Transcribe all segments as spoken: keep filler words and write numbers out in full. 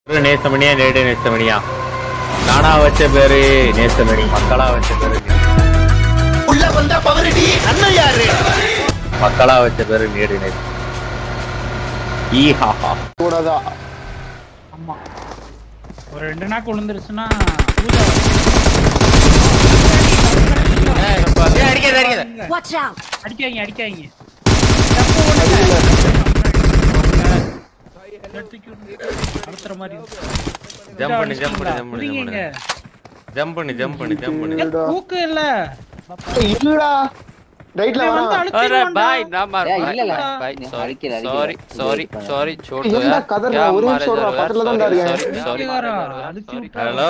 நேசமணியா நேடு நேசமணியா நானா வச்ச பேரு நேசமணி மக்களா வச்ச பேரு உள்ள வந்தா பவரடி அண்ணன் யாரு மக்களா வச்ச பேரு நேடு நேச ஈஹா கூடதா ஆமா ஒரு ரெண்டு நாக்கு விழுந்துருச்சுன்னா அடிக்காதீங்க அடிக்காதீங்க அடுத்துற மாதிரி ஜம்ப் பண்ணி ஜம்ப் பண்ணி ஜம்ப் பண்ணி ஜம்ப் பண்ணி ஜம்ப் பண்ணி ஜம்ப் பண்ணி தூக்கு இல்ல இல்லடா ரைட்ல வா अरे भाई ना मार भाई सॉरी सॉरी सॉरी सॉरी छोड़ दो यार கதறா ஒரு நிமிஷம் வா பக்கத்துல தான் இருக்கேன் सॉरी ஹலோ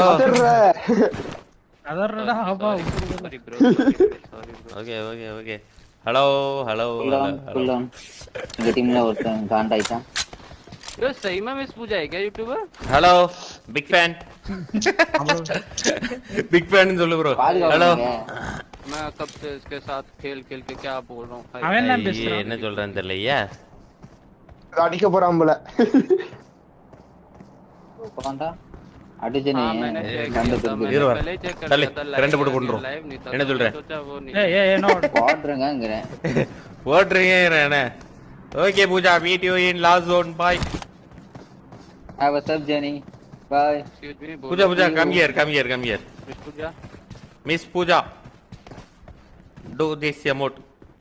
அதறடா அப்பா sorry bro okay okay okay hello hello hello இந்த டீம்ல ஒருத்தன் காண்ட் ஆயிட்டான் यो सही में मिस पूजा है क्या YouTuber hello big fan big fan சொல்லு ப்ரோ ஹலோ मैं कब से इसके साथ खेल खेल के क्या बोल रहा हूं அவன் என்ன பேசுறான் என்ன சொல்றேன்னு தெரியலையா அடிக்க போறான் போல போடா அடிச்சனே हां मैंने चेक கண்டு किया था मैंने இருவா पहले चेक कर தள்ளி लिया था கரண்ட் போட்டு கொண்டுறோம் लाइव नहीं था என்ன சொல்ற सोचा वो नहीं ஏய் ஏய் என்ன போடுறங்கங்கறேன் ஓட்றீங்க என்ன okay Pooja meet you in last zone bye have a sub journey bye excuse me Pooja Pooja come here come here come here Miss Pooja Miss Pooja do this emote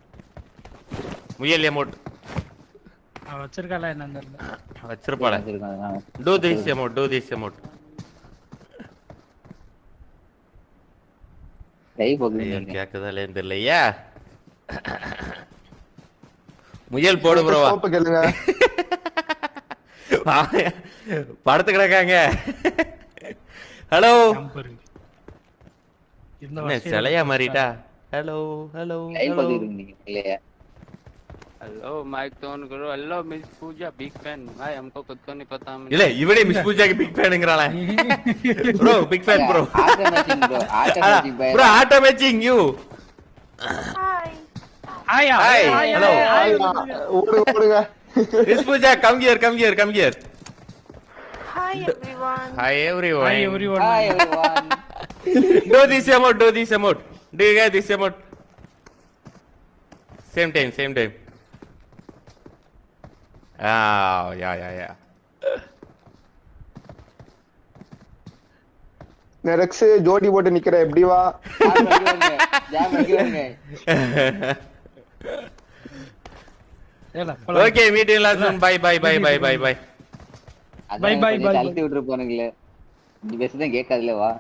முயல் emote அவ வச்சிருக்காளா என்னன்னு தெரியல வச்சிருப்பாளே do this emote do this emote கை போகுது கேக்குதா இல்லையா தெரியலையா முயல் போடு ப்ரோவா சோப்பு கேளுங்க படுத்து கிடக்காங்க ஹலோ என்ன சிலையா மாறிட்டா ஹலோ ஹலோ கை போகுது இல்லையா हेलो माइक तो ऑन करो hello Miss Pooja big fan भाई हमको खुद को नहीं पता हम இல்ல இவனே மிஸ் பூஜாக்கு பிக் ஃபேனுங்கறாளே bro big fan bro auto matching bro auto matching bye bro auto matching you hi hi hello ஓடு ஓடுங்க Miss Pooja come here come here come here Hi everyone. Hi everyone hi everyone hi everyone do this emote do this emote do you get this emote same time same time ah yeah yeah yeah நெரக்ஸ் ஜோடி போட்டு நிக்கிற எப்படி வா jam அடிவாங்க jam அடிவாங்க ஏல okay meet in last one bye bye bye bye bye bye Bye, bye, bye, கழட்டி விட்டுற போனீங்களே நீ பேசுறதே கேட்காதுல வா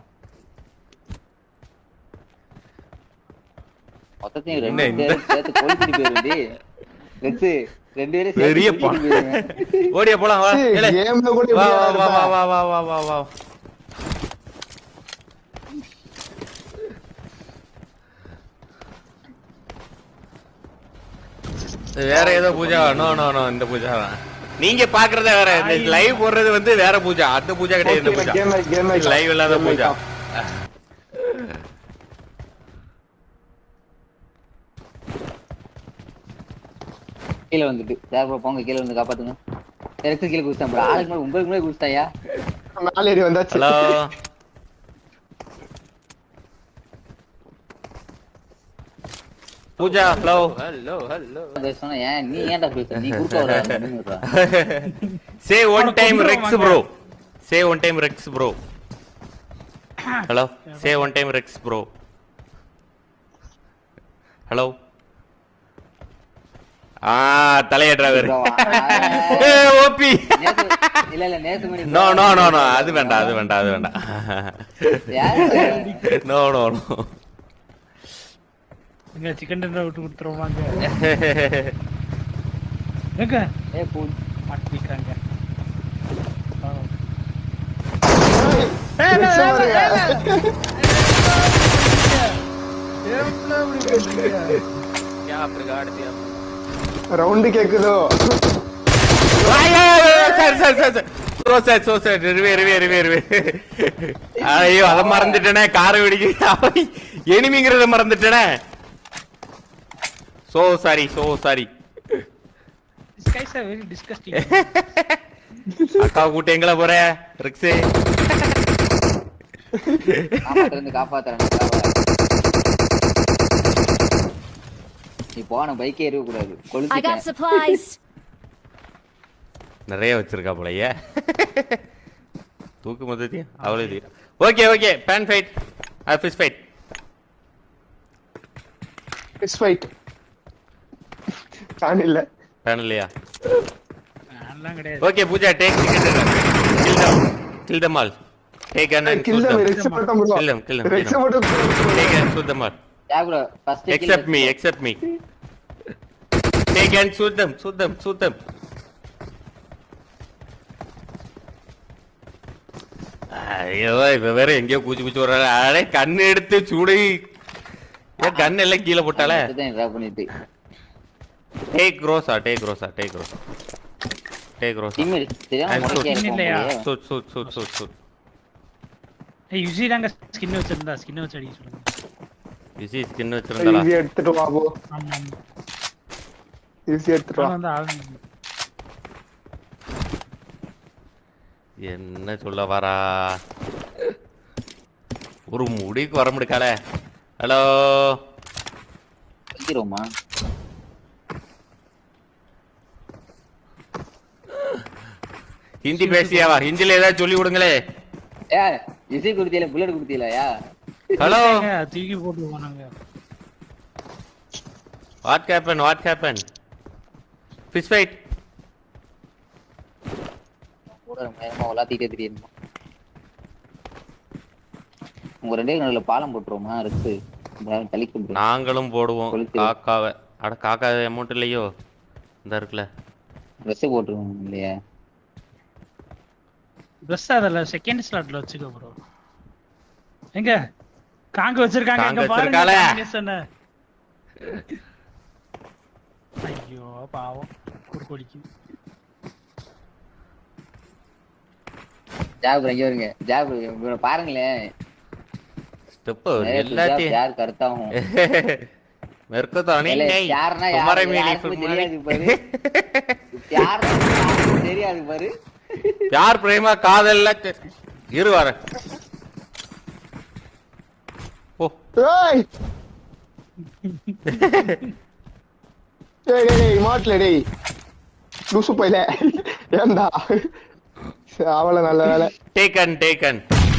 மொத்தத்தையும் ரெண்டு பேரும் சேர்த்து கொளுத்திட்டு போயிருந்தி வெச்சு ரெண்டு பேரும் பெரிய சேர்த்து கொளுத்திட்டு போயிருங்க ஓடியா போலாம் வா ஏலே கேம்ல கூட வா இப்படி வா ஆடுறதா? வா வா வா வா வா வா வேற ஏதோ பூஜா நோ நோ நோ இந்த பூஜா நீங்க பாக்குறதே வேற இந்த லைவ் போடுறது வந்து வேற பூஜா அந்த பூஜா கிடையாது இந்த பூஜா கேம் கேம் லைவ் இல்லாத பூஜா கீழ வந்துட்டு சார் ப்ரோ போங்க கீழ வந்து காப்பாத்துங்க எனக்கு கீழ குடிச்சான் ப்ரோ ஆளுக்கு மேல உங்களுக்கு மேல குடிச்சாயா மேல ஏறி வந்தாச்சு hello Pooja hello hello hello சொன்னா ஏன் நீ ஏன்டா பேசுற நீ குறுக்க வர say one time Rex bro say one time Rex bro hello say one time Rex bro hello ஆ தலைய டிரைவர் ஏ ஓபி இல்ல இல்ல நேத்து மணி நோ நோ நோ நோ அது வேண்டாம் அது வேண்டாம் அது வேண்டாம் நோ நோ நோ இங்க சிக்கன் டின்னர் விட்டு கொடுத்துருவாங்க எங்க ஏ பூ மாட்டிக்கிறாங்க क्या बिगाड़ दिया round கேக்குதோ sir sir sir sir so sir so sir ரிவே ரிவே ரிவே ரிவே ஐயோ அத மறந்துட்டேனே காரை வெடிக்க எனிமிங்கறத மறந்துட்டேனே so sorry so sorry These guys are very disgusting. அக்கா கூட்டு எங்கள போற ரிக்ஸ் காப்பாத்துறது காப்பாத்துறேன் நீ போன பைக்கே ஏறவே கூடாது I got கொளுத்திட்டேன் supplies. நிறைய வச்சிருக்கா போலயே தூக்கு மொத்தத்தையும் அவ்வளவு okay okay pan fight fish fight fish fight pan இல்ல பேன் இல்லையா அதெல்லாம் கிடையாது. Okay Pooja take kill them kill them all take and kill them Rex மட்டும் bro Kill them, kill them, kill Rex them. மட்டும் take and shoot them all Jack bro first except me except me take and shoot them shoot them shoot them ஐயோ இவ வேற எங்கேயோ கூச்சி கூச்சி வர்றாரு அடே கண்ணு எடுத்து சூடு ஏன் கண் எல்லாம் கீழே போட்டாலே தான் டிராப் பண்ணிட்டு take Rosa take Rosa take Rosa take Rosa team தெரியாம And முறைக்கே shoot. இல்லையா? இருக்கும் shoot shoot shoot shoot shoot ஏய் யுசி தாங்க ஸ்கின் வச்சிருந்தா ஸ்கின் வச்சு அடிக்க சொல்லுங்க. ஈஸி ஸ்கின் வச்சிருந்தாளா ஈஸி எடுத்துட்டு வா போ ஆமா ஆமா. ஈஸி எடுத்துட்டு வா அவன் வந்து ஆளுங்க. என்ன சொல்ல வரா ஒரு முடிக்கு வர முடிக்கால ஹலோ வைக்கிறோமா ஹிந்தி பேசியாவா ஹிந்தில ஏதாவது சொல்லி விடுங்களே ஏ இசை குடுத்தீல புல்லட் குடுத்தீலயா ஹலோ ஏங்க, தூக்கி போட்டு போனாங்க. What happen what happen fish fight கூட நேரமா வளாத்திட்டே தெரியுமா உங்க ரெண்டே நல்ல பாலம் போட்டுருவோமா ரெக்ஸ் தலிக்கு நாங்களும் போடுவோம் கொளுத்து. காக்காவை அட காக்கா அமௌண்ட் இல்லையோ இந்த இருக்குல்ல ரெஸ் போட்டுருவோம் இல்லையா ட்ரெஸ் அதல செகண்ட் ஸ்லாட்ல வச்சுக்கோ ப்ரோ. எங்க காங்க வச்சிருக்காங்க காங்க எங்க பாருங்க வச்சிருக்காளே. combination. ஐயோ பாவம் குறுக்கோடிக்கு. ஜாப் இங்க வருங்க ஜாப் இவனை பாருங்களேன் ஸ்டெப் நிறைய ஜாப் எல்லாத்தையும் யார் கரெக்டாகும் மெர்க்கதோ நீ இல்ல, நீ யாருன்னா யாரு- குமார மீலி யாருக்குமே தெரியாது பாரு. யாருன்னா யாருக்கும் தெரியாது பாரு யார் பிரேமா காதல்ல தெ- இரு வர ஓ ஏய் டேய் டேய் டேய் மாட்ல டேய் லூசு பையல ஏண்டா அவள நல்ல வேலை taken taken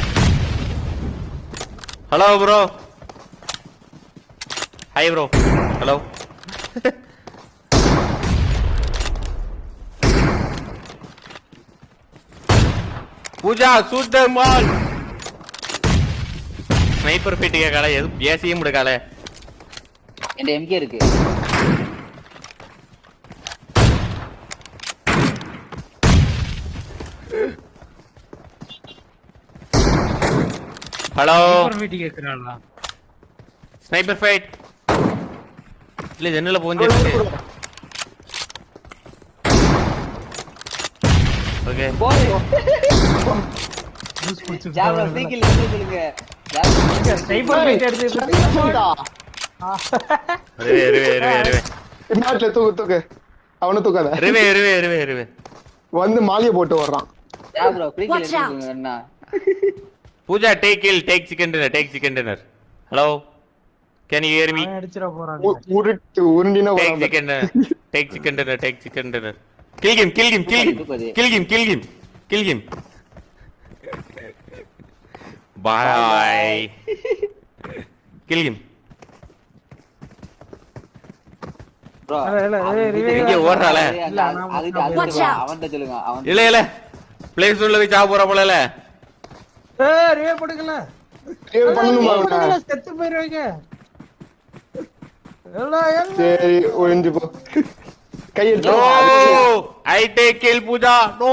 hello bro hi bro hello Pooja shoot them all sniper fit கேக்கால எது பேசியே முடிக்கால என் எம்கே இருக்கு ஹலோ சூப்பர் வீட்டு கேக்குறாளா? ஸ்னைப்பர் ஃபைட் இல்ல ஜன்னல போஞ்சிருச்சு ஓகே போய் லூஸ் புடிச்சு. ஜாப் சைக்கிள் எடுத்து சொல்லுங்க ஜாப் சைபர் வீட் எடுத்து சொல்டா ரிவே ரிவே ரிவே ரிவே மாட்ல தூக்கு தூக்கு அவன தூக்காத ரிவே ரிவே ரிவே ரிவே வந்து மாலிய போட்டு வர்றான் ஜாப் bro free kill Watch out. எடுத்து அண்ணா Pooja take kill take chicken dinner take chicken dinner hello can you hear me அவன் அடிச்சிர போறான். உ- உருட்டு உருண்டினா டேக் வரான் chicken take chicken dinner take chicken dinner kill him kill him kill him kill him kill him kill him பை kill him bro இல்ல, இல்ல, ஏய், ரிவே- இங்க ஓடுறாளே. அதுக்கு Watch அது out. அவன்கிட்ட சொல்லுங்க அவன் இல்ல இல்ல பிளே ஸ்டோர்ல போய் சாப்பிட போற போல ஏய் ரிவே போடுங்கல. ஏய், பண்ணணுமா அவன? போடுங்கல, செத்து போயிருவீங்க. எல்லாம் எல்லாம் சரி ஒழிஞ்சு போ கை எடுத்து நோ வா. I take kill Pooja no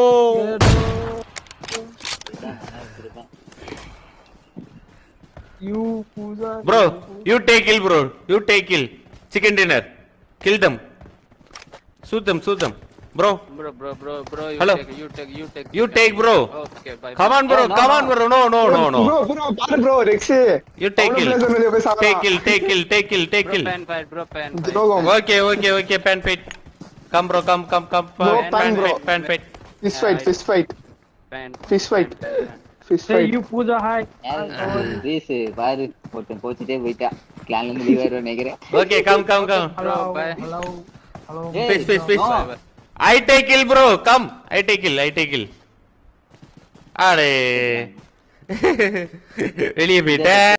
you Pooja bro you take kill bro you take kill chicken dinner kill them shoot them shoot them bro Bro, bro, bro, bro, you Hello. take, you take, you take. You take, bro. Okay, bye. come on bro Oh, no, come no. on bro no no no no bro bro பாரு bro Rex you take அவன kill place பண்ணி போய் சாவறா. take kill take kill take kill take Bro, kill pan fight, bro, pan fight. துரோகம் okay okay okay pan fight come bro come come come Bro, pan pan, bro. fight pan fight Fish fight, fish fight, Fan. fish fight, fish Hey, fight. you Pooja, hi. Race பாரு ஒருத்தன் போச்சுட்டே போயிட்டா கிளான்ல இருந்து leave ஆயிரும் நினைக்கிறேன். Okay, come, come, come. Bro, bye. Hello. Hello. ஏய், Fish, fish, fish. no. I take kill, bro. Come. I take kill, I take kill. அடே வெளியே போயிட்ட